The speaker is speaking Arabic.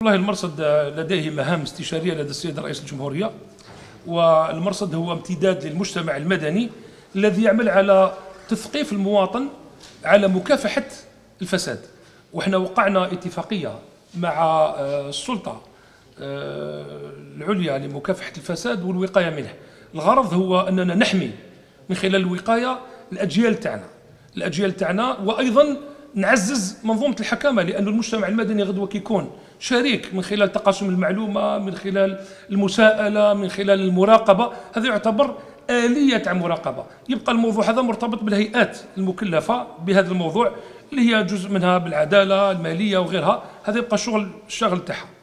والله المرصد لديه مهام استشارية لدى السيد رئيس الجمهورية، والمرصد هو امتداد للمجتمع المدني الذي يعمل على تثقيف المواطن على مكافحة الفساد. وإحنا وقعنا اتفاقية مع السلطة العليا لمكافحة الفساد والوقاية منه. الغرض هو أننا نحمي من خلال الوقاية الأجيال تاعنا، وأيضا نعزز منظومة الحكامة، لأن المجتمع المدني غدوة كيكون شريك من خلال تقاسم المعلومة، من خلال المساءلة، من خلال المراقبة. هذا يعتبر آلية تاع مراقبة. يبقى الموضوع هذا مرتبط بالهيئات المكلفة بهذا الموضوع اللي هي جزء منها بالعدالة المالية وغيرها. هذا يبقى الشغل تاعها.